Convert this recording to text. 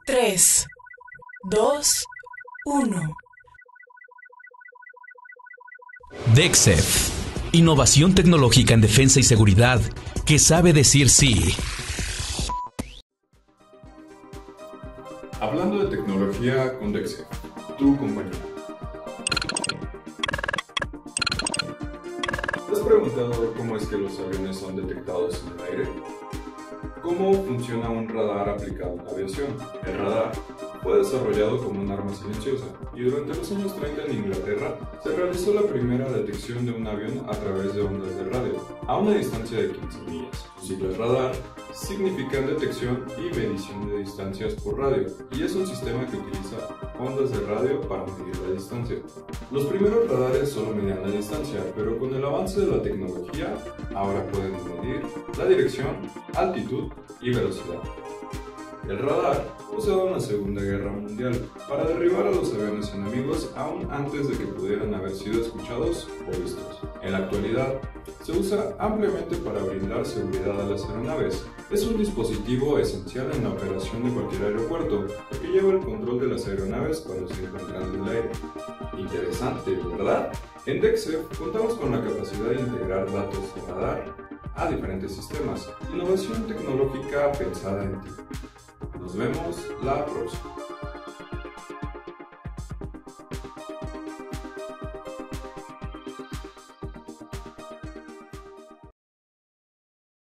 3, 2, 1. DECSEF, innovación tecnológica en defensa y seguridad que sabe decir sí. Hablando de tecnología con DECSEF, tu compañía. ¿Te has preguntado cómo es que los aviones son detectados en el aire? ¿Cómo funciona un radar aplicado en la aviación? El radar fue desarrollado como un arma silenciosa y durante los años 30 en Inglaterra se realizó la primera detección de un avión a través de ondas de radio a una distancia de 15 millas. Sus siglas radar significan detección y medición de distancias por radio y es un sistema que utiliza ondas de radio para medir la distancia. Los primeros radares solo medían la distancia, pero con el avance de la tecnología ahora pueden medir la dirección, altitud y velocidad. El radar fue usado en la Segunda Guerra Mundial para derribar a los aviones enemigos aún antes de que pudieran haber sido escuchados o vistos. En la actualidad, se usa ampliamente para brindar seguridad a las aeronaves. Es un dispositivo esencial en la operación de cualquier aeropuerto, porque lleva el control de las aeronaves cuando se encuentran en el aire. Interesante, ¿verdad? En DECSEF contamos con la capacidad de integrar datos de radar a diferentes sistemas. Innovación tecnológica pensada en ti. Nos vemos la próxima.